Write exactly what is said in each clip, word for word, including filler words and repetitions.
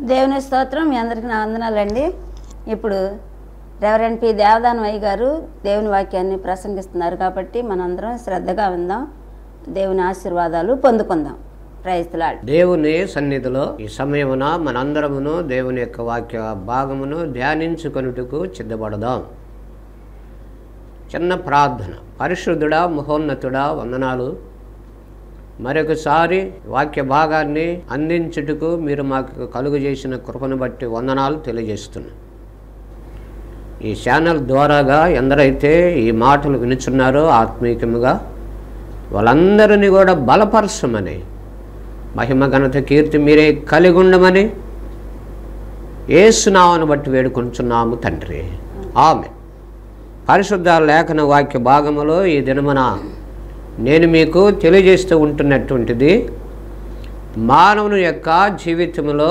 దేవుని స్తోత్రం. మీ అందరికీ నా వందనాలండి. ఇప్పుడు రెవరెండ్ పి దేవదానం అయ్య గారు దేవుని వాక్యాన్ని ప్రసంగిస్తున్నారు కాబట్టి మనందరం శ్రద్ధగా విందాం, దేవుని ఆశీర్వాదాలు పొందుకుందాం. Praise the lord. దేవుని సన్నిధిలో ఈ సమయమున మనందరమును దేవుని యొక్క వాక్య భాగమును ధ్యానించుకొనుటకు సిద్ధపడదాం. చిన్న ప్రార్థన. పరిశుద్ధుడా, మహోన్నతుడా, వందనాలు. మరొకసారి వాక్య భాగాన్ని అందించుటకు మీరు మాకు కలుగు చేసిన కృపను బట్టి వందనాలు తెలియజేస్తున్నాను. ఈ ఛానల్ ద్వారాగా ఎందరైతే ఈ మాటలు వినుచున్నారో ఆత్మీయముగా వాళ్ళందరినీ కూడా బలపరచమని, మహిమ ఘనత కీర్తి మీరే కలిగి ఉండమని యేసు నామమును బట్టి వేడుకొంచున్నాము తండ్రి, ఆమేన్. పరిశుద్ధ లేఖన వాక్య భాగములో ఈ దినమున నేను మీకు తెలియజేస్తూ ఉంటున్నటువంటిది, మానవుని యొక్క జీవితంలో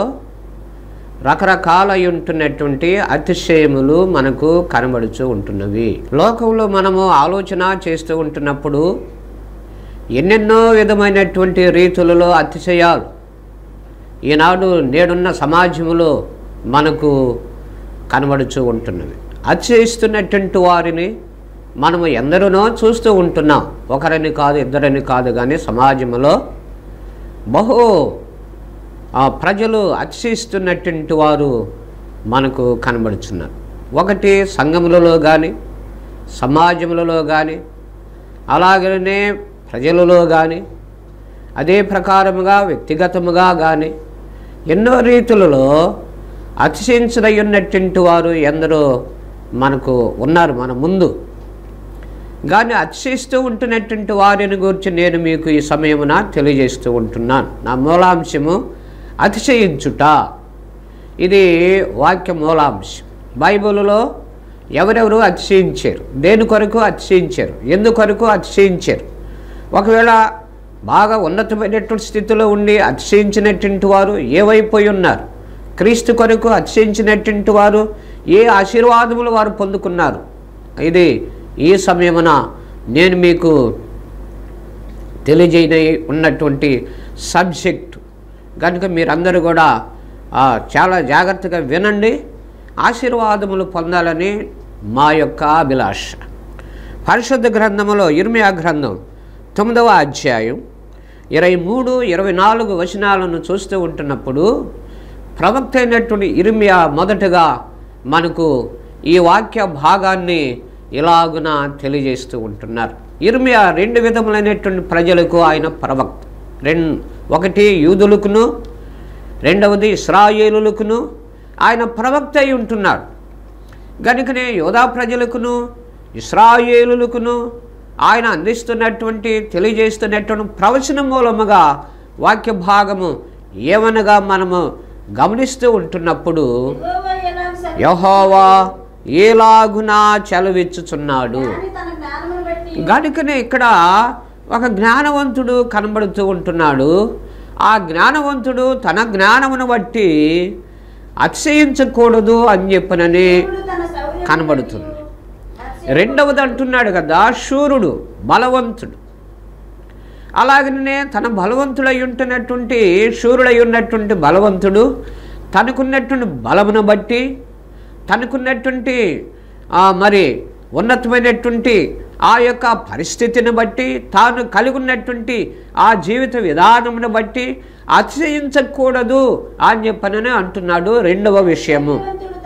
రకరకాల ఉంటున్నటువంటి అతిశయములు మనకు కనబడుతూ ఉంటున్నవి. లోకంలో మనము ఆలోచన చేస్తూ ఉంటున్నప్పుడు ఎన్నెన్నో విధమైనటువంటి రీతులలో అతిశయాలు ఈనాడు నేడున్న సమాజంలో మనకు కనబడుతూ ఉంటున్నవి. అతిశయిస్తున్నటువంటి వారిని మనము ఎందరినో చూస్తూ ఉంటున్నాం. ఒకరిని కాదు, ఇద్దరిని కాదు, కానీ సమాజంలో బహు ప్రజలు అతిశయిస్తున్నటువంటి వారు మనకు కనబడుతున్నారు. ఒకటి సంఘములలో కానీ, సమాజములలో కానీ, అలాగనే ప్రజలలో కానీ, అదే ప్రకారముగా వ్యక్తిగతముగా కానీ ఎన్నో రీతులలో అతిశయించదయ్యున్నటువంటి వారు ఎందరో మనకు ఉన్నారు మన ముందు. కానీ అతిశయిస్తూ ఉంటున్నటువంటి వారిని గురించి నేను మీకు ఈ సమయమున తెలియజేస్తూ ఉంటున్నాను. నా మూలాంశము అతిశయించుట. ఇది వాక్య మూలాంశం. బైబిల్లో ఎవరెవరు అతిశయించారు, దేని కొరకు అతిశయించారు, ఎందుకొరకు అతిశయించారు, ఒకవేళ బాగా ఉన్నతమైనటువంటి స్థితిలో ఉండి అతిశయించినటువంటి వారు ఏవైపోయి ఉన్నారు, క్రీస్తు కొరకు అతిశయించినటువంటి వారు ఏ ఆశీర్వాదములు వారు పొందుకున్నారు, ఇది ఈ సమయమున నేను మీకు తెలియజేయ ఉన్నటువంటి సబ్జెక్టు కనుక మీరందరూ కూడా చాలా జాగ్రత్తగా వినండి, ఆశీర్వాదములు పొందాలని మా యొక్క అభిలాష. పరిశుద్ధ గ్రంథములో ఇర్మియా గ్రంథం తొమ్మిదవ అధ్యాయం ఇరవై మూడు ఇరవై నాలుగు వచనాలను చూస్తూ ఉంటున్నప్పుడు ప్రవక్త అయినటువంటి ఇర్మియా మొదటగా మనకు ఈ వాక్య భాగాన్ని ఇలాగున తెలియజేస్తూ ఉంటున్నారు. ఇర్మియా రెండు విధములైనటువంటి ప్రజలకు ఆయన ప్రవక్త. రెండు ఒకటి యూదులకును, రెండవది ఇశ్రాయేలులకును ఆయన ప్రవక్త అయి ఉంటున్నాడు. కనుకనే యోధా ప్రజలకును ఇశ్రాయేలులకును ఆయన అందిస్తున్నటువంటి తెలియజేస్తున్నటువంటి ప్రవచన మూలముగా వాక్య భాగము ఏమనగా మనము గమనిస్తూ ఉంటున్నప్పుడు యెహోవా ఏలాగునా చలవిచ్చుచున్నాడు. గనుకనే ఇక్కడ ఒక జ్ఞానవంతుడు కనబడుతూ ఉంటున్నాడు. ఆ జ్ఞానవంతుడు తన జ్ఞానమును బట్టి అతిశయించకూడదు అని చెప్పనని కనబడుతుంది. రెండవది అంటున్నాడు కదా, శూరుడు బలవంతుడు. అలాగనే తన బలవంతుడై ఉంటున్నటువంటి శూరుడై ఉన్నటువంటి బలవంతుడు తనకున్నటువంటి బలమును బట్టి, తనకున్నటువంటి మరి ఉన్నతమైనటువంటి ఆ యొక్క పరిస్థితిని బట్టి, తాను కలిగి ఉన్నటువంటి ఆ జీవిత విధానమును బట్టి అతిశయించకూడదు అని చెప్పనని అంటున్నాడు. రెండవ విషయము.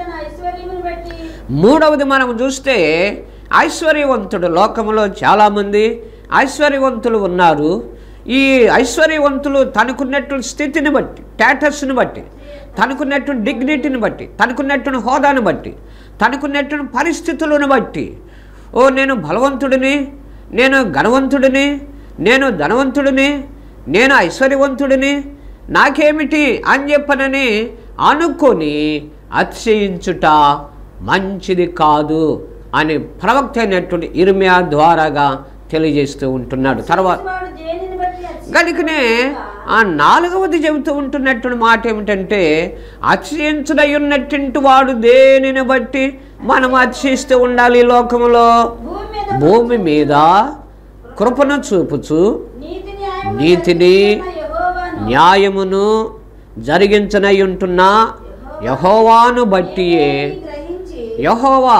మూడవది మనం చూస్తే ఐశ్వర్యవంతుడు. లోకంలో చాలామంది ఐశ్వర్యవంతులు ఉన్నారు. ఈ ఐశ్వర్యవంతులు తనకున్నటువంటి స్థితిని బట్టి, స్టేటస్ని బట్టి, తనకున్నటువంటి డిగ్నిటీని బట్టి, తనకున్నటువంటి హోదాను బట్టి, తనకున్నటువంటి పరిస్థితులను బట్టి, ఓ నేను బలవంతుడిని, నేను ఘనవంతుడిని, నేను ధనవంతుడిని, నేను ఐశ్వర్యవంతుడిని, నాకేమిటి అని చెప్పనని అనుకొని అతిశయించుట మంచిది కాదు అని ప్రవక్త అయినటువంటి ఇర్మియా ద్వారాగా తెలియజేస్తూ ఉంటున్నాడు. తర్వాత కనుకనే ఆ నాలుగవది చెబుతూ ఉంటున్నటువంటి మాట ఏమిటంటే, అతిశయించుడై ఉన్నటువంటి వాడు దేనిని బట్టి మనం అతిశయిస్తూ ఉండాలి. లోకములో భూమి మీద కృపను చూపుచు నీతిని న్యాయమును జరిగించనై ఉంటున్న యెహోవాను బట్టియే, గ్రహించి యెహోవా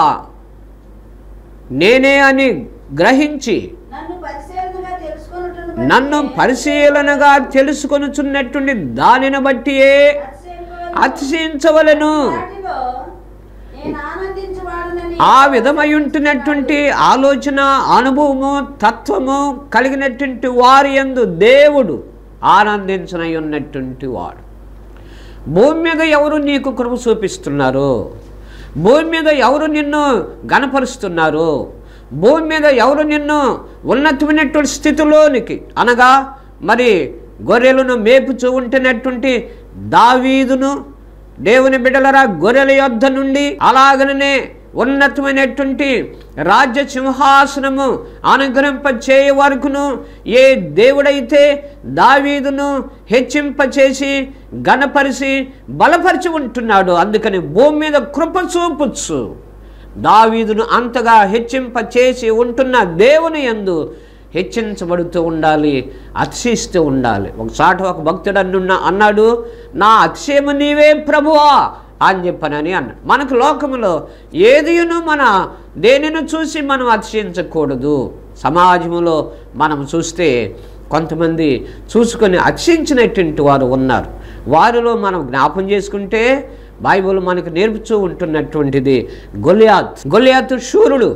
నేనే అని గ్రహించి నన్ను పరిశీలనగా తెలుసుకొనుటను నన్ను పరిశీలనగా తెలుసుకొనుచున్నటువంటి దానిని బట్టియే అతిశయించవలెను. వాటిలో నేను ఆనందించువాడనని ఆ విధమై ఉంటున్నటువంటి ఆలోచన, అనుభవము, తత్వము కలిగినటువంటి వారి యందు దేవుడు ఆనందించనై ఉన్నటువంటి వాడు. భూమి మీద ఎవరు నీకు కృప చూపిస్తున్నారు? భూమి మీద ఎవరు నిన్ను గణపరుస్తున్నారు? భూమి మీద ఎవరు నిన్ను ఉన్నతమైనటువంటి స్థితిలోనికి, అనగా మరి గొర్రెలను మేపుచూ ఉంటున్నటువంటి దావీదును, దేవుని బిడ్డలరా, గొర్రెల యొద్ద నుండి అలాగనే ఉన్నతమైనటువంటి రాజ్య సింహాసనము అనుగ్రహింపచేయ వరకును ఏ దేవుడైతే దావీదును హెచ్చింపచేసి గణపరిచి బలపరిచి ఉంటున్నాడు, అందుకని భూమి మీద కృప చూపుచ్చు దావీదును అంతగా హెచ్చింపచేసి ఉంటున్న దేవుని యందు హెచ్చించబడుతూ ఉండాలి, అతిశయిస్తూ ఉండాలి. ఒకసారి ఒక భక్తుడు అన్నున్న అన్నాడు, నా అతిశయము నీవే ప్రభువా అని చెప్పనని అన్నాడు. మనకు లోకములో ఏదియును మన దేనిని చూసి మనం అతిశయించకూడదు. సమాజంలో మనం చూస్తే కొంతమంది చూసుకొని అతిశయించినటువంటి వారు ఉన్నారు. వారిలో మనం జ్ఞాపం చేసుకుంటే బైబిల్ మనకు నేర్పుతూ ఉంటున్నటువంటిది గొలియాత్. గొలియాతు శూరుడు,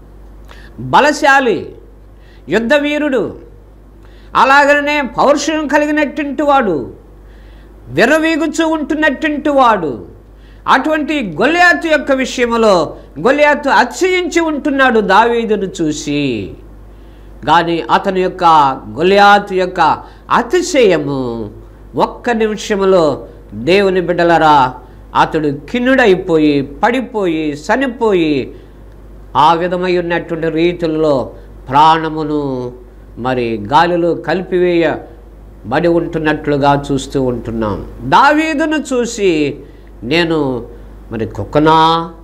బలశాలి, యుద్ధవీరుడు, అలాగనే పౌరుషం కలిగినటువంటి వాడు, విర్రవీగుచూ ఉంటున్నటువంటి వాడు. అటువంటి గొలియాతు యొక్క విషయంలో గొలియాతు అతిశయించి ఉంటున్నాడు దావీదును చూసి. కానీ అతని యొక్క గొలియాతు యొక్క అతిశయము ఒక్క నిమిషంలో దేవుని బిడ్డలరా అతడు కిన్నుడైపోయి పడిపోయి చనిపోయి ఆ విధమై ఉన్నటువంటి రీతుల్లో ప్రాణమును మరి గాలిలో కలిపివేయబడి ఉంటున్నట్లుగా చూస్తూ ఉంటున్నాం. దావీదును చూసి నేను మరి కుక్కనా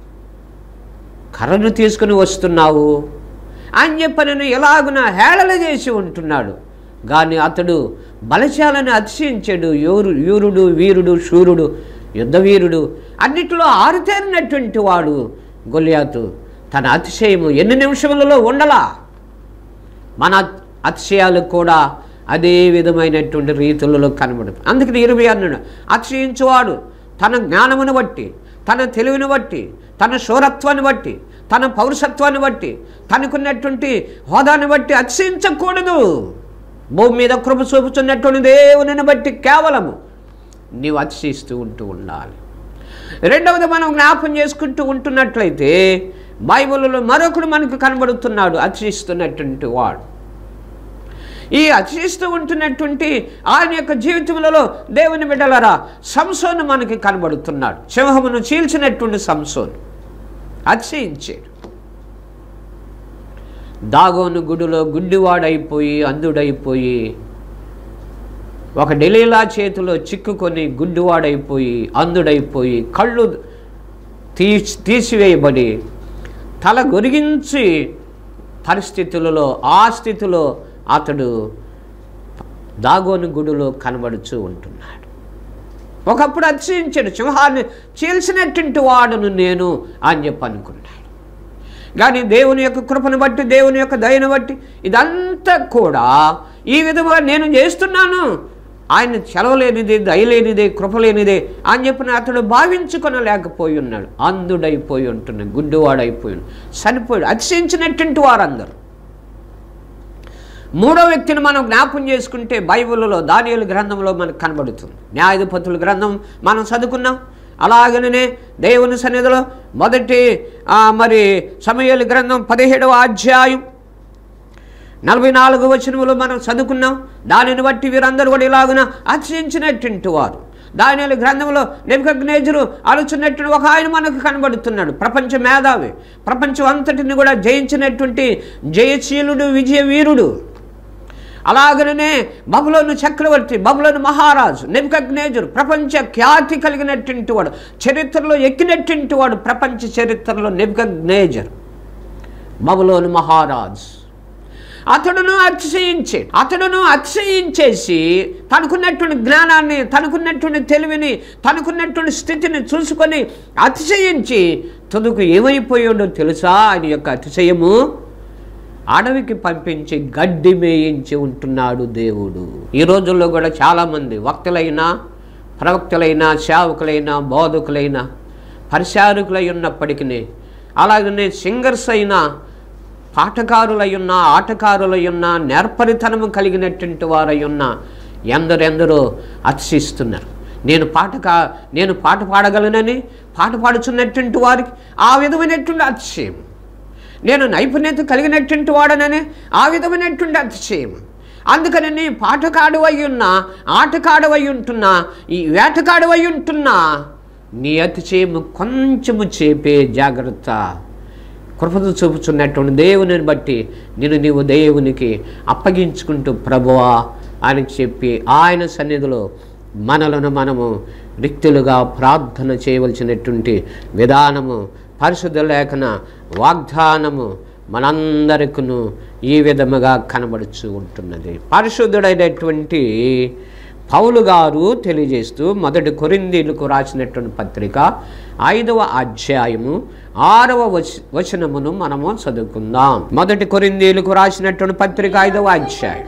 కర్రను తీసుకుని వస్తున్నావు అని చెప్పి నేను ఎలాగున హేళన చేసి ఉంటున్నాడు. కానీ అతడు బలశాలని అతిశయించాడు. యూరు యూరుడు వీరుడు శూరుడు యుద్ధవీరుడు అన్నిటిలో ఆరితేరినటువంటి వాడు గొలియాతు. తన అతిశయము ఎన్ని నిమిషములలో ఉండలా. మన అతిశయాలు కూడా అదే విధమైనటువంటి రీతులలో కనబడుతుంది. అందుకని ఇరవై అన్నాడు, అతిశయించువాడు తన జ్ఞానమును బట్టి, తన తెలివిని బట్టి, తన శూరత్వాన్ని బట్టి, తన పౌరుషత్వాన్ని బట్టి, తనకున్నటువంటి హోదాన్ని బట్టి అతిశయించకూడదు. భూమి మీద కృప చూపుతున్నటువంటి దేవుని బట్టి కేవలము నీవు అతిశయిస్తూ ఉంటూ ఉండాలి. రెండవది మనం జ్ఞాపం చేసుకుంటూ ఉంటున్నట్లయితే బైబిల్లో మరొకడు మనకు కనబడుతున్నాడు అతిశయిస్తున్నటువంటి వాడు. ఈ అతిశయిస్తూ ఉంటున్నటువంటి ఆయన యొక్క జీవితంలో దేవుని బిడ్డలరా సంసోను మనకి కనబడుతున్నాడు. సింహమును చీల్చినటువంటి సంసోను అతిశయించాడు. దాగోను గుడిలో గుడ్డివాడైపోయి అంధుడైపోయి ఒక డెలీలా చేతిలో చిక్కుకొని గుడ్డివాడైపోయి అంధుడైపోయి కళ్ళు తీసి తీసివేయబడి తల గొరిగించి పరిస్థితులలో ఆ స్థితిలో అతడు దాగోను గుడిలో కనబడుతూ ఉంటున్నాడు. ఒకప్పుడు అతిశయించాడు, సింహాన్ని చీల్చినటువంటి వాడును నేను అని చెప్పి అనుకున్నాడు. కానీ దేవుని యొక్క కృపను బట్టి, దేవుని యొక్క దయను బట్టి ఇదంతా కూడా ఈ విధంగా నేను చేస్తున్నాను, ఆయన చెలవలేనిదే, దయలేనిదే, కృపలేనిదే అని చెప్పిన అతడు భావించుకొనలేకపోయి ఉన్నాడు. అంధుడైపోయి ఉంటున్నాడు, గుడ్డివాడైపోయి చనిపోయాడు. అతిశయించినటువంటి వారందరూ. మూడో వ్యక్తిని మనం జ్ఞాపం చేసుకుంటే బైబిల్లో దానియేలు గ్రంథంలో మనకు కనబడుతుంది. న్యాయాధిపతుల గ్రంథం మనం చదువుకున్నాం. అలాగనే దేవుని సన్నిధిలో మొదటి మరి సమూయేలు గ్రంథం పదిహేడవ అధ్యాయం నలభై నాలుగు వచనములో మనం చదువుకున్నాం. దానిని బట్టి వీరందరూ కూడా ఇలాగున అతిశయించినటువంటి వారు. దానియేలు గ్రంథంలో నెబుకద్నెజరు ఆలోచనటువంటి ఒక ఆయన మనకు కనబడుతున్నాడు. ప్రపంచ మేధావి, ప్రపంచం అంతటిని కూడా జయించినటువంటి జయశీలుడు, విజయ వీరుడు. అలాగనే బబులోను చక్రవర్తి, బబులోను మహారాజు నెబుకద్నెజరు ప్రపంచ ఖ్యాతి కలిగినటువంటి వాడు, చరిత్రలో ఎక్కినటువంటి వాడు. ప్రపంచ చరిత్రలో నెబుకద్నెజరు బబులోను మహారాజు. అతడును అతిశయించి అతడును అతిశయించేసి తనకున్నటువంటి జ్ఞానాన్ని, తనకున్నటువంటి తెలివిని, తనకున్నటువంటి స్థితిని చూసుకొని అతిశయించి తుదకు ఏమైపోయాడో తెలుసా? ఆయన యొక్క అతిశయము, అడవికి పంపించి గడ్డి మేయించి ఉంటున్నాడు దేవుడు. ఈ రోజుల్లో కూడా చాలామంది వక్తలైనా, ప్రవక్తలైనా, సేవకులైనా, బోధకులైనా, పరిచారకులై ఉన్నప్పటికీ, అలాగనే సింగర్స్ అయినా, పాటకారులై ఉన్న, ఆటకారులై ఉన్న, నేర్పరితనము కలిగినటువంటి వారై ఉన్న ఎందరెందరో అతిశిస్తున్నారు. నేను పాటకా నేను పాట పాడగలనని పాట పాడుచున్నటువంటి వారికి ఆ విధమైనటువంటి అతిశయం, నేను నైపుణ్యత కలిగినటువంటి వాడనని ఆ విధమైనటువంటి అతిశయం. అందుకని నీ పాటకాడువై ఉన్నా, ఆటకాడువై ఉంటున్నా, ఈ వేటకాడువై ఉంటున్నా నీ అతిశయము కొంచెము చేపే జాగ్రత్త. కృపను చూపుచున్నటువంటి దేవుని బట్టి నేను నీవు దేవునికి అప్పగించుకుంటూ ప్రభువా అని చెప్పి ఆయన సన్నిధిలో మనలను మనము రిక్తులుగా ప్రార్థన చేయవలసినటువంటి విధానము, పరిశుద్ధ లేఖన వాగ్దానము మనందరికీ ఈ విధముగా కనబడుచు ఉంటున్నది. పరిశుద్ధుడైనటువంటి పౌలు గారు తెలియజేస్తూ మొదటి కొరింథీయులకు రాసినటువంటి పత్రిక ఐదవ అధ్యాయము ఆరవ వచ వచనమును మనము చదువుకుందాం. మొదటి కొరింథీయులకు రాసినటువంటి పత్రిక ఐదవ అధ్యాయం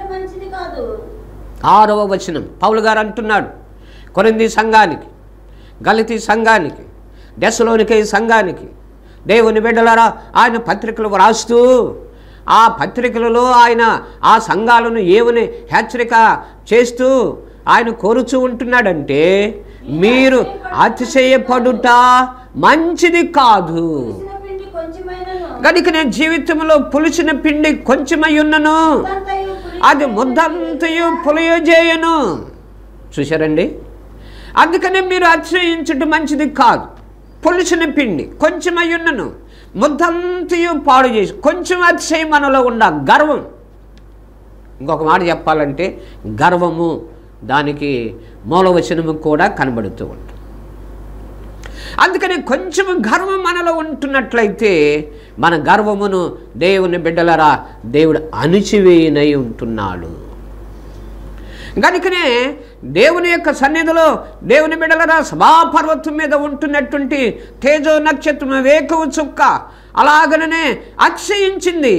ఆరవ వచనం పౌలు గారు అంటున్నాడు కొరింథీ సంఘానికి, గలతీ సంఘానికి, దెస్సలోనికే సంఘానికి, దేవుని బిడ్డలారా, ఆయన పత్రికలు వ్రాస్తూ ఆ పత్రికలలో ఆయన ఆ సంఘాలను ఏమని హెచ్చరిక చేస్తూ ఆయన కోరుచూ ఉంటున్నాడంటే, మీరు అతిశయపడుట మంచిది కాదు. కనుక నేను జీవితంలో పులిసిన పిండి కొంచెమై ఉన్నను, అది ముద్దంతయు పులియజేయను. చూశారండి? అందుకనే మీరు అతిశయించుట మంచిది కాదు. పులిసిన పిండి కొంచెమై ఉన్నను, ముద్దంతయు పాడు చేసి. కొంచెం అతిశయం మనలో ఉండ గర్వం. ఇంకొక మాట చెప్పాలంటే గర్వము, దానికి మూలవచనము కూడా కనబడుతూ ఉంటుంది. అందుకని కొంచెం గర్వం మనలో ఉంటున్నట్లయితే మన గర్వమును దేవుని బిడ్డలరా దేవుడు అణిచివేయనై ఉంటున్నాడు. కనుకనే దేవుని యొక్క సన్నిధిలో దేవుని బిడ్డలరా సభాపర్వతం మీద ఉంటున్నటువంటి తేజో నక్షత్రం వేకువ చుక్క అలాగనే అతిశయించింది.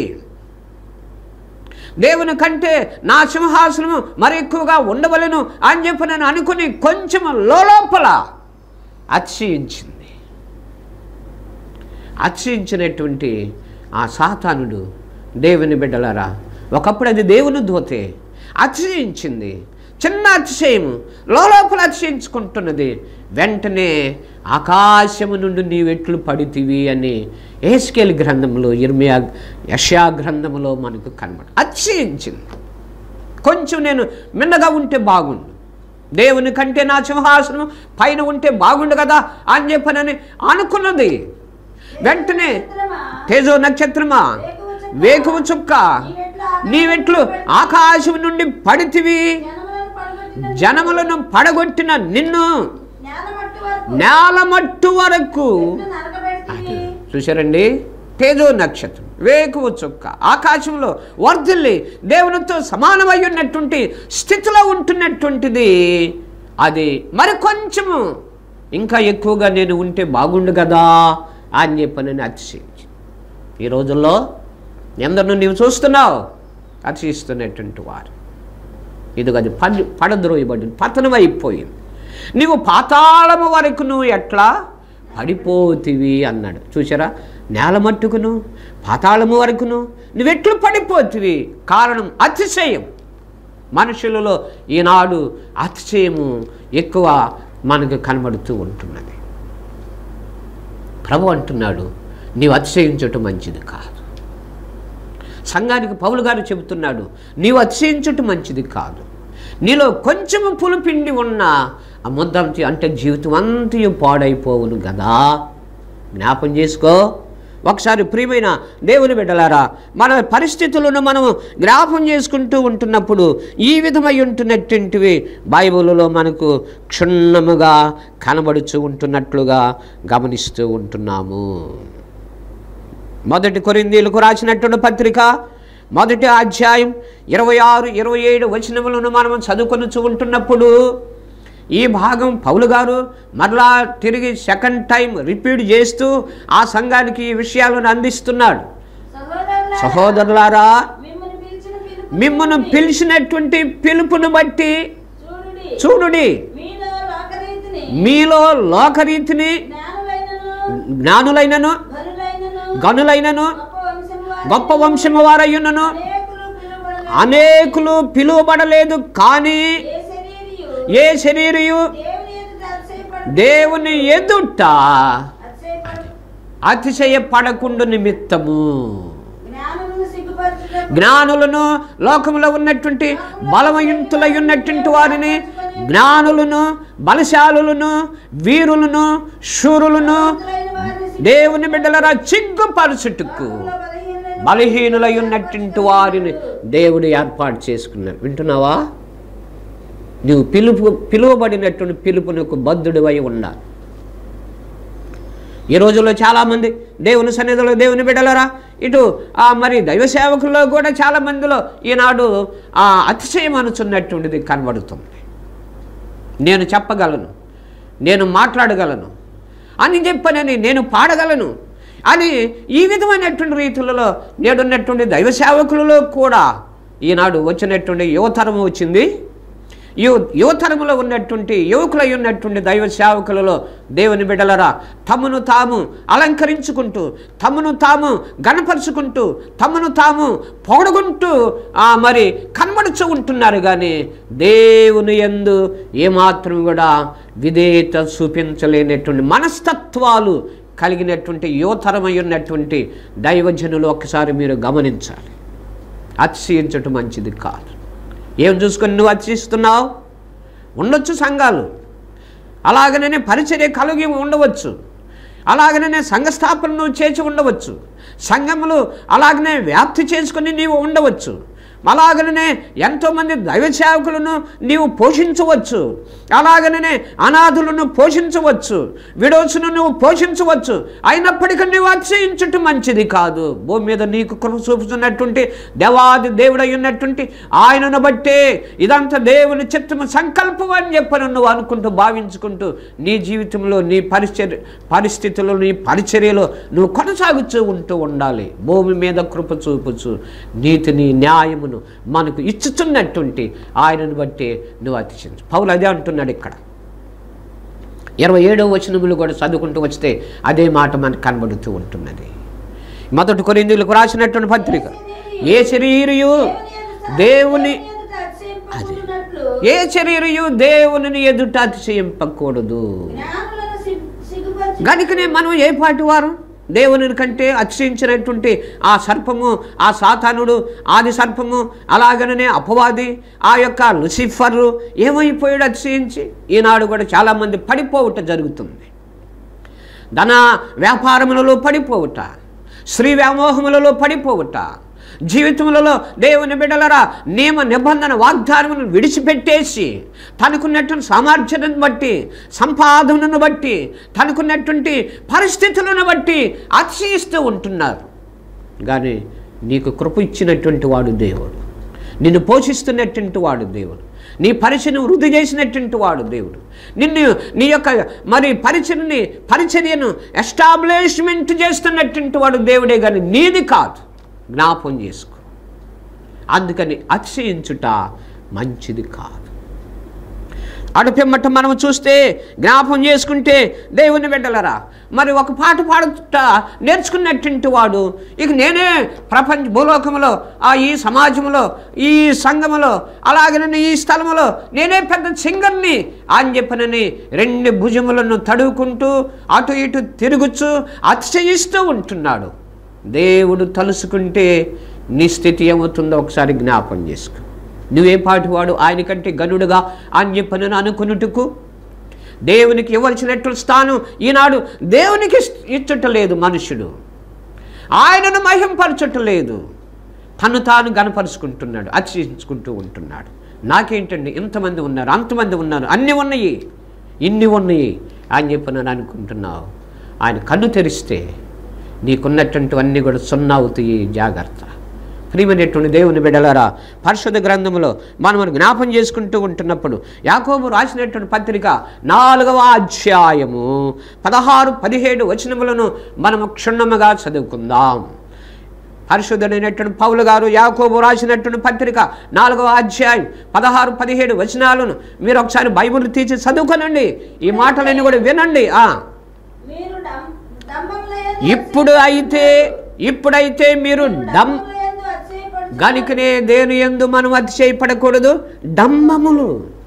దేవుని కంటే నా సింహాసనము మరి ఎక్కువగా ఉండవలను అని చెప్పి నేను అనుకుని కొంచెం లోపల అతిశయించింది. అతిశయించినటువంటి ఆ సాతానుడు దేవుని బిడ్డలారా, ఒకప్పుడు అది దేవుని దూతే, అతిశయించింది. చిన్న అతిశయము లోపల అతిశయించుకుంటున్నది. వెంటనే ఆకాశము నుండి నీవెట్లు పడితివి అని ఎహెజ్కేలు గ్రంథంలో, ఇర్మియా యెషయా గ్రంథంలో మనకు కనబడు. అతిశయించింది. కొంచెం నేను మిన్నగా ఉంటే బాగుండు, దేవుని కంటే నా సింహాసనం పైన ఉంటే బాగుండు కదా అని చెప్పనని అనుకున్నది. వెంటనే తేజో నక్షత్రమా, వేకువ చుక్క, నీవెట్లు ఆకాశం నుండి పడితివి, జనములను పడగొట్టిన నిన్ను నేలమట్టు వరకు. చూశారండి? తేజో నక్షత్రం, వేకువ చుక్క, ఆకాశంలో వర్ధిల్లి దేవునితో సమానమై ఉన్నటువంటి స్థితిలో ఉంటున్నటువంటిది. అది మరి కొంచెము ఇంకా ఎక్కువగా నేను ఉంటే బాగుండు కదా అని చెప్పి నేను అతిశయించి. ఈ రోజుల్లో ఎందరినో నీవు చూస్తున్నావు అతిశయిస్తున్నటువంటి వారు. ఇది అది పడి పడద్రోయబడింది, పతనం అయిపోయింది. నీవు పాతాళము వరకు నువ్వు ఎట్లా పడిపోతివి అన్నాడు. చూసారా? నేల మట్టుకును పాతాళము వరకును నువ్వెట్లు పడిపోతివి. కారణం అతిశయం. మనుషులలో ఈనాడు అతిశయము ఎక్కువ మనకు కనబడుతూ ఉంటున్నది. ప్రభు అంటున్నాడు, నీవు అతిశయించటం మంచిది కాదు. సంఘానికి పౌలు గారు చెబుతున్నాడు, నీవు అతిశయించటం మంచిది కాదు. నీలో కొంచెము పులిపిండి ఉన్నా ఆ ముద్దంతి అంటే జీవితం అంతా పాడైపోవును కదా. జ్ఞాపం చేసుకో. ఒకసారి ప్రియమైన దేవుని బిడ్డలారా, మన పరిస్థితులను మనం జ్ఞాపం చేసుకుంటూ ఉంటున్నప్పుడు ఈ విధమై ఉంటున్నటువంటివి బైబిల్లో మనకు క్షుణ్ణముగా కనబడుచు ఉంటున్నట్లుగా గమనిస్తూ ఉంటున్నాము. మొదటి కొరింథీయులకు రాసినటువంటి పత్రిక మొదటి అధ్యాయం ఇరవై ఆరు ఇరవై ఏడు వచనములను మనం చదువుకొని ఉంటున్నప్పుడు ఈ భాగం పౌలు గారు మరలా తిరిగి సెకండ్ టైం రిపీట్ చేస్తూ ఆ సంఘానికి ఈ విషయాలను అందిస్తున్నాడు. సహోదరులారా, మిమ్మల్ని పిలిచినటువంటి పిలుపును బట్టి చూడుడి, మీలో లోకరీతిని జ్ఞానులైనను గనులైనను గొప్ప వంశము వారయ్యున్నను అనేకులు పిలువబడలేదు, కానీ ఏ శరీరయు దేవుని ఎదుట అతిశయపడకుండు నిమిత్తము జ్ఞానులను, లోకములో ఉన్నటువంటి బలవంతులై ఉన్నటువంటి వారిని, జ్ఞానులను, బలశాలులను, వీరులను, శూరులను దేవుని బిడ్డలరా చిగ్గుపరచుటకు బలహీనులై ఉన్నటువంటి వారిని దేవుడు ఏర్పాటు చేసుకున్నాడు. వింటున్నావా? నువ్వు పిలుపు పిలువబడినటువంటి పిలుపునకు బద్ధుడివై ఉండాలి. ఈ రోజుల్లో చాలామంది దేవుని సన్నిధిలో దేవుని బిడ్డలరా ఇటు మరి దైవ సేవకుల్లో కూడా చాలా మందిలో ఈనాడు ఆ అతిశయం అనుచున్నటువంటిది కనబడుతుంది. నేను చెప్పగలను, నేను మాట్లాడగలను అని చెప్పనని, నేను పాడగలను అని ఈ విధమైనటువంటి రీతులలో నేడున్నటువంటి దైవ సేవకులలో కూడా ఈనాడు వచ్చినటువంటి యువతరం వచ్చింది. యు యువతరములో ఉన్నటువంటి యువకులై ఉన్నటువంటి దైవ సేవకులలో దేవుని బిడ్డలరా తమను తాము అలంకరించుకుంటూ, తమను తాము గణపరుచుకుంటూ, తమను తాము పొగడుకుంటూ మరి కనబడుచు ఉంటున్నారు. కానీ దేవుని యందు ఏమాత్రం కూడా విధేయత చూపించలేనటువంటి మనస్తత్వాలు కలిగినటువంటి యువతరమై ఉన్నటువంటి దైవజనులు ఒక్కసారి మీరు గమనించాలి. అతిశయించటం మంచిది కాదు. ఏం చూసుకొని నువ్వు అతిశయిస్తున్నావు? ఉండొచ్చు సంఘాలు, అలాగనే పరిచర్య కలిగి ఉండవచ్చు, అలాగనే సంఘస్థాపన నువ్వు చేసి ఉండవచ్చు, సంఘములు అలాగనే వ్యాప్తి చేసుకుని నీవు ఉండవచ్చు, అలాగనే ఎంతోమంది దైవ సేవకులను నీవు పోషించవచ్చు, అలాగనే అనాథులను పోషించవచ్చు, విడోసును నువ్వు పోషించవచ్చు. అయినప్పటికీ నువ్వు అతిశయించటం మంచిది కాదు. భూమి మీద నీకు కృప చూపుతున్నటువంటి దేవాది దేవుడై ఉన్నటువంటి ఆయనను బట్టే ఇదంతా దేవుని చిత్తము సంకల్పం అని చెప్పను నువ్వు అనుకుంటూ భావించుకుంటూ నీ జీవితంలో నీ పరిచర్య పరిస్థితుల్లో నీ పరిచర్యలో నువ్వు కొనసాగుతూ ఉంటూ ఉండాలి. భూమి మీద కృప చూపుచు నీతిని న్యాయము మనకు ఇచ్చుతున్నటువంటి ఆయనను బట్టి నువ్వు అతిశయించు. పౌలు అదే అంటున్నాడు ఇక్కడ. ఇరవై ఏడవ వచనములు కూడా చదువుకుంటూ వస్తే అదే మాట మనకు కనబడుతూ ఉంటున్నది. మొదటి కొరింథీయులకు రాసినటువంటి పత్రిక, ఏ శరీరయు దేవుని అది ఏ శరీరయు దేవుని ఎదుట అతిశయింపకూడదు. గనుకనే మనం ఏ పాటి వారు? దేవుని కంటే అతిశయించినటువంటి ఆ సర్పము, ఆ సాతానుడు, ఆది సర్పము, అలాగనే అపవాది, ఆ యొక్క లూసిఫరు ఏమైపోయాడు అతిశయించి? ఈనాడు కూడా చాలామంది పడిపోవుట జరుగుతుంది. ధన వ్యాపారములలో పడిపోవుట, స్త్రీ వ్యామోహములలో పడిపోవుట, జీవితములలో దేవుని బిడ్డలరా నియమ నిబంధన వాగ్దానములను విడిచిపెట్టేసి తనకున్నటువంటి సామర్థ్యాన్ని బట్టి, సంపాదనను బట్టి, తనకున్నటువంటి పరిస్థితులను బట్టి అతిశయిస్తూ ఉంటున్నారు. కానీ నీకు కృప ఇచ్చినటువంటి వాడు దేవుడు, నిన్ను పోషిస్తున్నటువంటి వాడు దేవుడు, నీ పరిచయను వృద్ధి చేసినటువంటి వాడు దేవుడు, నిన్ను నీ యొక్క మరి పరిచయని పరిచర్యను ఎస్టాబ్లిష్మెంట్ చేస్తున్నటువంటి వాడు దేవుడే, కానీ నీది కాదు. జ్ఞాపం చేసుకో. అందుకని అతిశయించుట మంచిది కాదు. అడుపెమ్మట మనం చూస్తే జ్ఞాపం చేసుకుంటే దేవుని బిడ్డలరా మరి ఒక పాట పాడుట నేర్చుకున్నటువంటి వాడు ఇక నేనే ప్రపంచ భూలోకంలో ఆ ఈ సమాజంలో ఈ సంఘములో అలాగనే ఈ స్థలములో నేనే పెద్ద సింగర్ని అని చెప్పనని రెండు భుజములను తడువుకుంటూ అటు ఇటు తిరుగుచు అతిశయిస్తూ ఉంటున్నాడు. దేవుడు తలుసుకుంటే నీ స్థితి ఏమవుతుందో ఒకసారి జ్ఞాపం చేసుకో. నువ్వే పాటివాడు ఆయన కంటే గనుడుగా అని చెప్పని అనుకున్నట్టుకు దేవునికి ఇవ్వాల్సినట్టు స్థానం ఈనాడు దేవునికి ఇచ్చటలేదు. మనుషుడు ఆయనను మహింపరచటలేదు, తను తాను గనపరుచుకుంటున్నాడు, అతిశయించుకుంటూ ఉంటున్నాడు. నాకేంటండి ఇంతమంది ఉన్నారు, అంతమంది ఉన్నారు, అన్నీ ఉన్నాయి, ఇన్ని ఉన్నాయి అని చెప్పి నేను అనుకుంటున్నావు. ఆయన కన్ను తెరిస్తే నీకున్నటువంటివన్నీ కూడా సున్నా అవుతాయి. జాగ్రత్త. ప్రియమైనటువంటి దేవుని బిడ్డలారా, పరిశుద్ధ గ్రంథంలో మనం జ్ఞాపం చేసుకుంటూ ఉంటున్నప్పుడు యాకోబు రాసినటువంటి పత్రిక నాలుగవ అధ్యాయము పదహారు పదిహేడు వచనములను మనము క్షుణ్ణముగా చదువుకుందాం. పరిశుద్ధుడైనటువంటి పౌలు గారు యాకోబు రాసినటువంటి పత్రిక నాలుగవ అధ్యాయం పదహారు పదిహేడు వచనాలను మీరు ఒకసారి బైబిల్ తీసి చదువుకోనండి. ఈ మాటలన్నీ కూడా వినండి. ఆ ఇప్పుడు అయితే ఇప్పుడైతే మీరు డమ్ గనుకనే దేని యందు మనం అతిశయపడకూడదు. డంబములు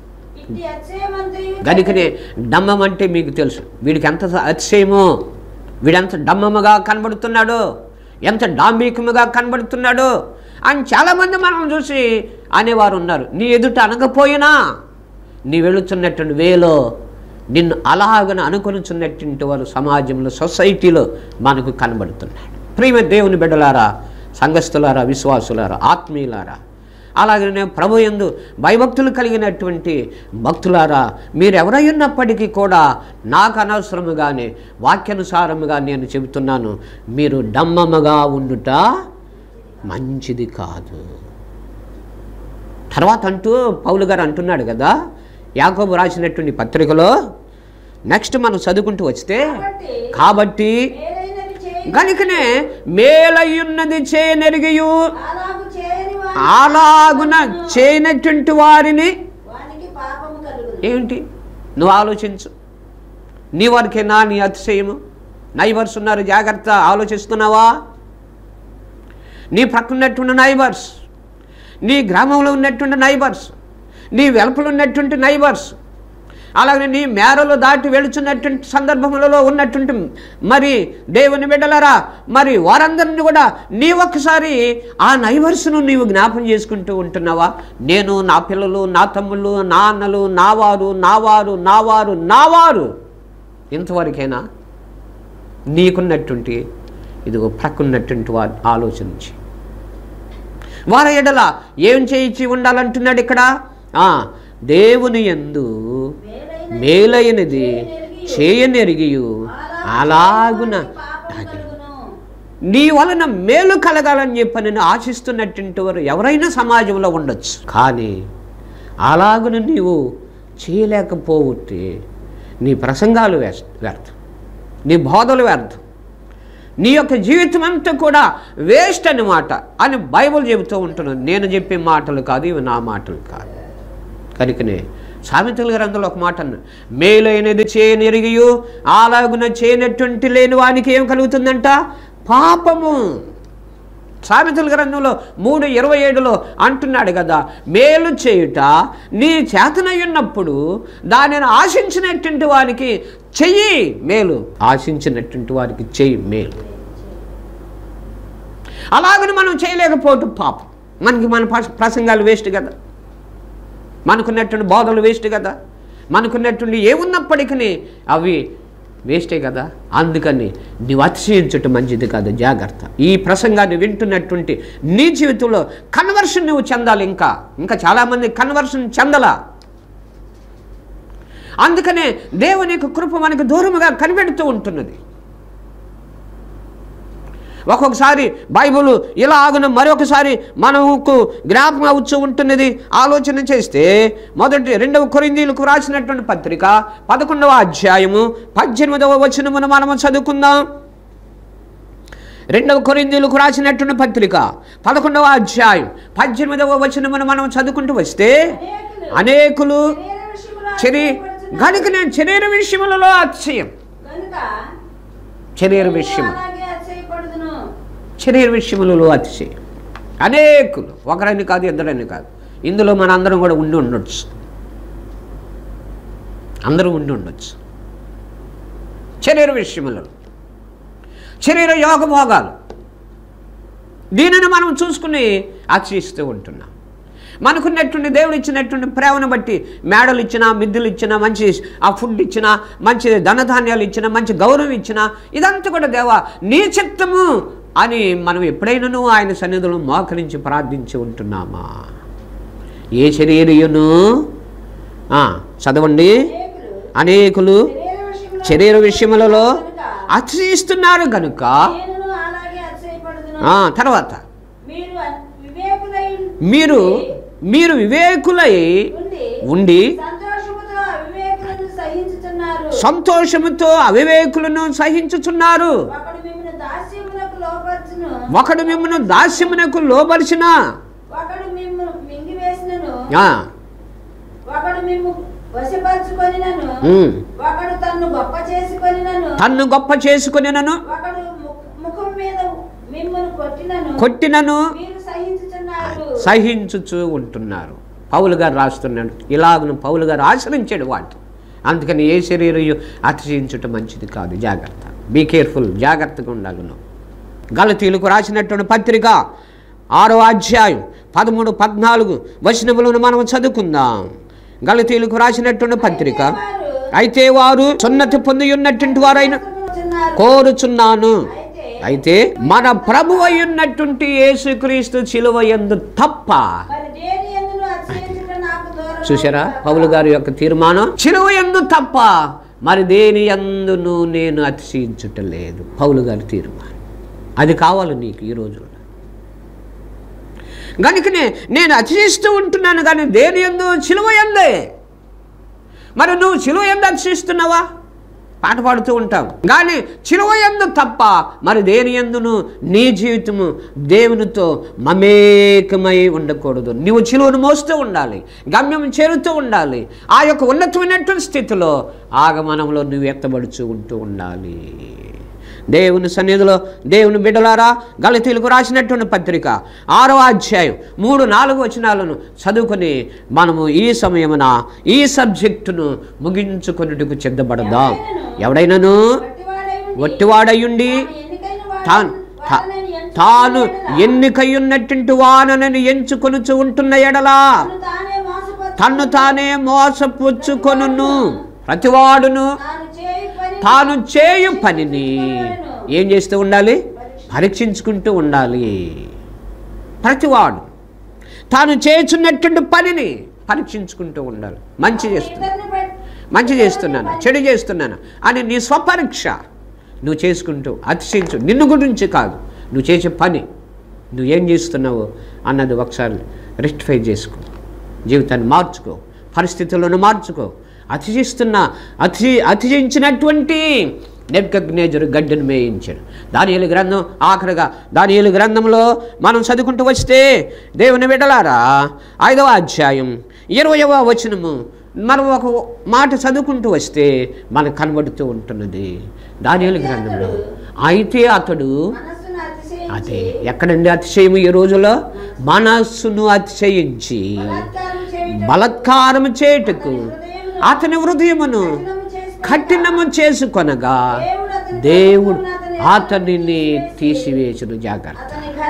గనుకనే డంబం అంటే మీకు తెలుసు. వీడికి ఎంత అతిశయమో, వీడెంత డంబముగా కనబడుతున్నాడో, ఎంత డాంబికముగా కనబడుతున్నాడో అని చాలామంది మనం చూసి అనేవారు ఉన్నారు. నీ ఎదుట అనకపోయినా నీ వెళుతున్నటువంటి వేలో నిన్ను అలాగన అనుకొనుచున్నటువంటి వారు సమాజంలో, సొసైటీలో మనకు కనబడుతున్నాడు. ప్రియమ దేవుని బిడ్డలారా, సంఘస్థులారా, విశ్వాసులారా, ఆత్మీయులారా, అలాగనే ప్రభు యందు భయభక్తులు కలిగినటువంటి భక్తులారా, మీరెవరై ఉన్నప్పటికీ కూడా నాకు అనవసరముగానే వాక్యానుసారముగా నేను చెబుతున్నాను, మీరు డమ్మముగా ఉండుట మంచిది కాదు. తర్వాత అంటూ పౌలు గారు అంటున్నాడు కదా యాకోబు రాసినటువంటి పత్రికలో, నెక్స్ట్ మనం చదువుకుంటూ వస్తే, కాబట్టి గనుకనే మేలయ్యున్నది చేయనెరిగియు అలాగున చేయనటువంటి వారిని ఏమిటి నువ్వు ఆలోచించు. నీ వరకేనా నీ అతిశయము? నైబర్స్ ఉన్నారు, జాగ్రత్త. ఆలోచిస్తున్నావా? నీ ప్రక్కన ఉన్నటువంటి నైబర్స్, నీ గ్రామంలో ఉన్నటువంటి నైబర్స్, నీ వెలుపల ఉన్నటువంటి నైబర్స్, అలాగే నీ మేరలు దాటి వెళుచున్నటువంటి సందర్భములలో ఉన్నటువంటి మరి దేవుని బిడ్డలారా, మరి వారందరినీ కూడా నీ ఒక్కసారి ఆ నైబర్స్ను నీవు జ్ఞాపం చేసుకుంటూ ఉంటున్నావా? నేను, నా పిల్లలు, నా తమ్ముళ్ళు, నా అన్నలు, నావారు నావారు నావారు నావారు ఇంతవరకైనా నీకున్నటువంటి ఇదిగో ప్రక్కన్నటువంటి వారు ఆలోచించి వారి ఎడల ఏం చేయించి ఉండాలంటున్నాడు ఇక్కడ. దేవుని యందు మేలైనది చేయనెరిగియు అలాగున నీ వలన మేలు కలగాలని చెప్పి నేను ఆశిస్తున్నటువంటి వారు ఎవరైనా సమాజంలో ఉండొచ్చు. కానీ అలాగున నీవు చేయలేకపోతే నీ ప్రసంగాలు వ్యర్థం, నీ బోధలు వ్యర్థం, నీ యొక్క జీవితం అంతా కూడా వేస్ట్ అన్నమాట అని బైబిల్ చెబుతూ ఉంటున్నాను. నేను చెప్పే మాటలు కాదు, ఇవి నా మాటలు కాదు. కనుకనే సామెతల గ్రంథంలో ఒక మాట అన్న, మేలైనది చేయనెరిగియు అలాగున చేయనటువంటి లేని వానికి ఏం కలుగుతుందంట? పాపము. సామెతల గ్రంథంలో మూడు ఇరవై ఏడులో అంటున్నాడు కదా, మేలు చేయుట నీ చేతనై ఉన్నప్పుడు దానిని ఆశించినటువంటి వారికి చెయ్యి మేలు, ఆశించినటువంటి వారికి చెయ్యి మేలు. అలాగని మనం చేయలేకపోవటం పాపం. మనకి మన ప్రసంగాలు వేస్ట్ కదా, మనకున్నటువంటి బోధలు వేస్ట్ కదా, మనకున్నటువంటి ఏమున్నప్పటికీ అవి వేస్టే కదా. అందుకని నీవు అతిశయించటం మంచిది కాదు, జాగ్రత్త. ఈ ప్రసంగాన్ని వింటున్నటువంటి నీ జీవితంలో కన్వర్షన్ నువ్వు చెందాలి. ఇంకా ఇంకా చాలామంది కన్వర్షన్ చెందలా. అందుకనే దేవుని యొక్క కృప మనకు దూరముగా కనిపెడుతూ ఉంటున్నది. ఒక్కొక్కసారి బైబిల్ ఇలా ఆగున మరొకసారి మనకు జ్ఞాపకం అవుతూ ఉంటున్నది. ఆలోచన చేస్తే మొదటి రెండవ కొరింథీయులకు రాసినటువంటి పత్రిక పదకొండవ అధ్యాయము పద్దెనిమిదవ వచనమును మనము చదువుకుందాం. రెండవ కొరింథీయులకు రాసినటువంటి పత్రిక పదకొండవ అధ్యాయం పద్దెనిమిదవ వచనమును మనం చదువుకుంటూ వస్తే, అనేకులు శరీ గనుక నేను శరీర విషయములలో అతిశయం, శరీర విషయం శరీర విషయములలో అతిశయం. అనేకులు, ఒకరని కాదు, ఇద్దరని కాదు, ఇందులో మన అందరం కూడా ఉండి ఉండొచ్చు, అందరూ ఉండి ఉండొచ్చు. శరీర విషయములలో, శరీర యోగభోగాలు, దీనిని మనం చూసుకుని అతిశయిస్తూ ఉంటున్నాం. మనకున్నటువంటి దేవుడు ఇచ్చినటువంటి ప్రేమను బట్టి మేడలు ఇచ్చినా, మిద్దెలు ఇచ్చినా, మంచి ఆ ఫుడ్ ఇచ్చినా, మంచి ధనధాన్యాలు ఇచ్చినా, మంచి గౌరవం ఇచ్చినా, ఇదంతా కూడా దేవా నీ చిత్తము అని మనం ఎప్పుడైనాను ఆయన సన్నిధిలో మోకరించి ప్రార్థించి ఉంటున్నామా? ఏ శరీరయును చదవండి, అనేకులు శరీర విషయములలో అతిశయిస్తున్నారు కనుక. తర్వాత మీరు మీరు వివేకులై ఉండి సంతోషముతో అవివేకులను సహించుచున్నారు. ఒకడు మిమ్మను దాస్యమునకు లోబరిచిన తన్ను గొప్ప చేసుకొనినను కొట్టినను సహించుచూ ఉంటున్నారు. పౌలు గారు రాస్తున్నాడు. ఇలాగను పౌలు గారు ఆచరించాడు వాటి. అందుకని ఏ శరీరయు అతిశయించుట మంచిది కాదు. జాగ్రత్త, బీ కేర్ఫుల్, జాగ్రత్తగా ఉండాలి. నువ్వు గలతీయులకు రాసినటువంటి పత్రిక ఆరో అధ్యాయం పదమూడు పద్నాలుగు వచనములను మనం చదువుకుందాం. గలతీయులకు రాసినటువంటి పత్రిక, అయితే వారు సున్నతి పొంది ఉన్నటువంటి వారైన కోరుచున్నాను, అయితే మన ప్రభువు అయ్యున్నటువంటి యేసుక్రీస్తు శిలువ యందు తప్ప. చూసారా పౌలు గారి యొక్క తీర్మానం? శిలువ యందు తప్ప మరి దేని యందును నేను అతిశయించుట లేదు. పౌలు గారి తీర్మానం అది కావాలి నీకు ఈ రోజుల్లో. కనుకనే నేను అతిశయిస్తూ ఉంటున్నాను, కానీ దేని యందు? శిలువ యందే. మరి నువ్వు శిలువ యందు అతిశయిస్తున్నావా? పాట పాడుతూ ఉంటాం, కానీ శిలువ యందు తప్ప మరి దేని యందును నీ జీవితము దేవునితో మమేకమై ఉండకూడదు. నువ్వు శిలువను మోస్తూ ఉండాలి, గమ్యం చేరుతూ ఉండాలి. ఆ యొక్క ఉన్నతమైనటువంటి స్థితిలో ఆగమనంలో నువ్వు ఎత్తబడుచూ ఉంటూ ఉండాలి. దేవుని సన్నిధిలో దేవుని బిడ్డలారా, గలతీయులకు రాసినటువంటి పత్రిక ఆరో అధ్యాయం మూడు నాలుగు వచనాలను చదువుకొని మనము ఈ సమయమున ఈ సబ్జెక్టును ముగించుకొనుటకు సిద్ధపడదాం. ఎవడైనాను వట్టివాడయుండి తాను తాను ఎన్నికయున్నటువంటి వానని ఎంచుకొనుచు ఉంటున్న ఎడలా తన్ను తానే మోసపుచ్చుకొనును. ప్రతివాడును తాను చేయు పనిని ఏం చేస్తూ ఉండాలి? పరీక్షించుకుంటూ ఉండాలి. ప్రతివాడు తాను చేస్తున్నటువంటి పనిని పరీక్షించుకుంటూ ఉండాలి. మంచి చేస్తున్నాను, మంచి చేస్తున్నాను, చెడు చేస్తున్నాను అని నీ స్వపరీక్ష నువ్వు చేసుకుంటూ అతిశయించు. నిన్ను గురించి కాదు, నువ్వు చేసే పని నువ్వేం చేస్తున్నావు అన్నది ఒకసారి రెక్టిఫై చేసుకో. జీవితాన్ని మార్చుకో, పరిస్థితులను మార్చుకో. అతిశయిస్తున్న అతి అతిశయించినటువంటి నెబుకద్నెజరు గడ్డను మేయించాడు. దానియేలు గ్రంథం ఆఖరిగా దానియేలు గ్రంథంలో మనం చదువుకుంటూ వస్తే దేవుని బిడ్డలారా ఐదవ అధ్యాయం ఇరవయవ వచనము మనం ఒక మాట చదువుకుంటూ వస్తే మనకు కనబడుతూ ఉంటున్నది దానియేలు గ్రంథంలో. అయితే అతడు అదే ఎక్కడండి అతిశయము? ఈ రోజులో మనస్సును అతిశయించి బలత్కారము చేయుటకు అతని హృదయమును కఠినము చేసుకొనగా దేవుడు అతనిని తీసివేచును. జాగ్రత్త,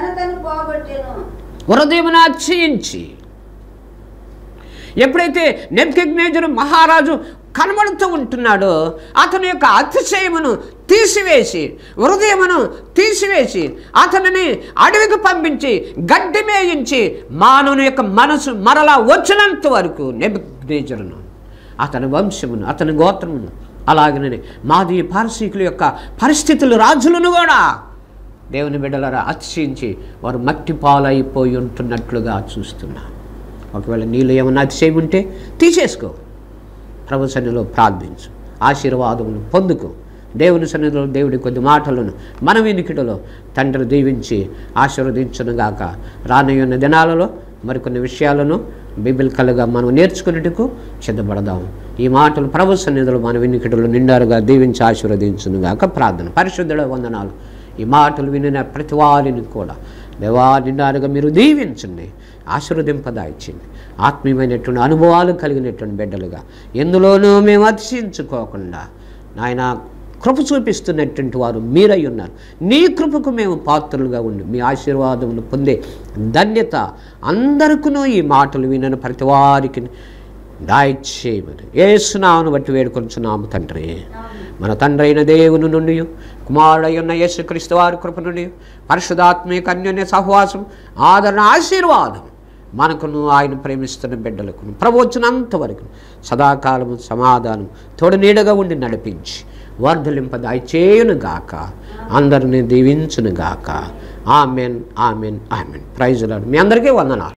హృదయమును అతిశయించి. ఎప్పుడైతే నెబుకద్నెజరు మహారాజు కనబడుతూ ఉంటున్నాడో అతని యొక్క అతిశయమును తీసివేసి, హృదయమును తీసివేసి అతనిని అడవికి పంపించి గడ్డి మేయించి మానవుని యొక్క మనసు మరలా వచ్చినంత వరకు నెబుకద్నెజరును అతని వంశమును అతని గోత్రమును అలాగనే మాది పారసీకుల యొక్క పరిస్థితులు రాజులను కూడా దేవుని బిడ్డలారా అతిశయించి వారు మట్టి పాలైపోయి ఉంటున్నట్లుగా చూస్తున్నా. ఒకవేళ నీళ్ళు ఏమన్నా అతిశయం ఉంటే తీసేసుకో, ప్రభు సన్నిధిలో ప్రార్థించు, ఆశీర్వాదమును పొందుకో. దేవుని సన్నిధిలో దేవుడి కొద్ది మాటలను మన వినికిడిలో తండ్రి దీవించి ఆశీర్వదించునుగాక. రానున్న దినాలలో మరికొన్ని విషయాలను బిబిలికల్గా మనం నేర్చుకునేందుకు సిద్ధపడదాం. ఈ మాటలు ప్రభు సన్నిధిలో మన వినికిడులు నిండారుగా దీవించి ఆశీర్వదించునుగాక. ప్రార్థన. పరిశుద్ధుల వందనాలు. ఈ మాటలు వినిన ప్రతి వారిని కూడా దేవా నిండారుగా మీరు దీవించండి, ఆశీర్వదింపదాయించండి. ఆత్మీయమైనటువంటి అనుభవాలు కలిగినటువంటి బిడ్డలుగా ఎందులోనూ మేము అతిశయించుకోకుండా నాయన కృప చూపిస్తున్నటువంటి వారు మీరై ఉన్నారు. నీ కృపకు మేము పాత్రలుగా ఉండి మీ ఆశీర్వాదమును పొందే ధన్యత అందరికీ ఈ మాటలు వినని ప్రతి వారికి దయచేయమని యేసునామమును బట్టి వేడుకొంచున్నాము తండ్రి. మన తండ్రి అయిన దేవుని నుండి కుమారుడైన యేసుక్రీస్తు వారి కృప నుండి పరిశుద్ధాత్మీయ అన్యోన్య సహవాసం ఆదరణ ఆశీర్వాదం మనకును ఆయన ప్రేమిస్తున్న బిడ్డలకు ప్రభు వచ్చినంత వరకు సదాకాలము సమాధానం తోడు నీడగా ఉండి నడిపించి వర్ధలింప దయచేయునుగాక, అందరినీ దీవించునుగాక. Amen, amen, amen. Praise Lord. మీ అందరికీ వందనాలు.